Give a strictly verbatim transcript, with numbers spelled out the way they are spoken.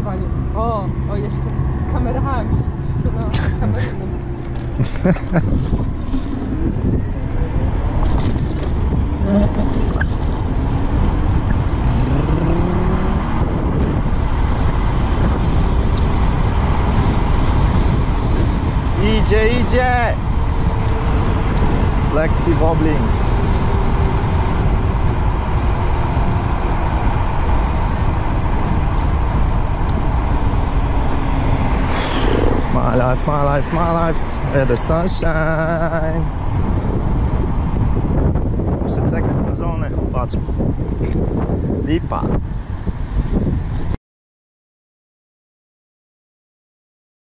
nagrywanie. O, o jeszcze z kamerami. No, z kamerą. Idzie, idzie! Lekki wobbling. My life, my life, my life, and the sunshine. Muszę czekać na żonę, chłopaczki. Lipa.